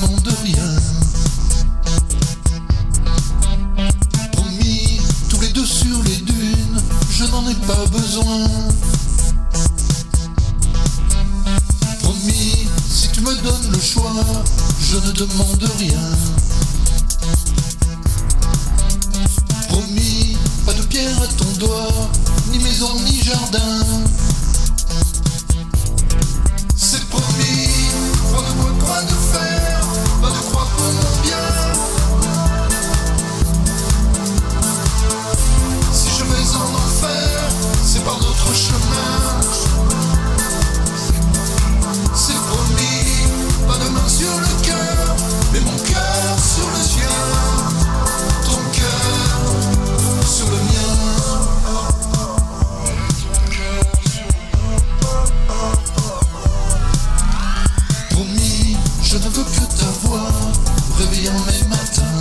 demande rien. Promis, tous les deux sur les dunes, je n'en ai pas besoin. Promis, si tu me donnes le choix, je ne demande rien. Promis, pas de pierre à ton doigt, ni maison ni jardin. C'est promis, on ne voit pas de faire, pas de croix pour mon bien. Si je vais en enfer, c'est par d'autres chemins. C'est promis, pas de main sur le cœur, mais mon cœur sur le sien. Ton cœur sur le mien. Promis, je ne veux que ta voix, réveillant mes matins.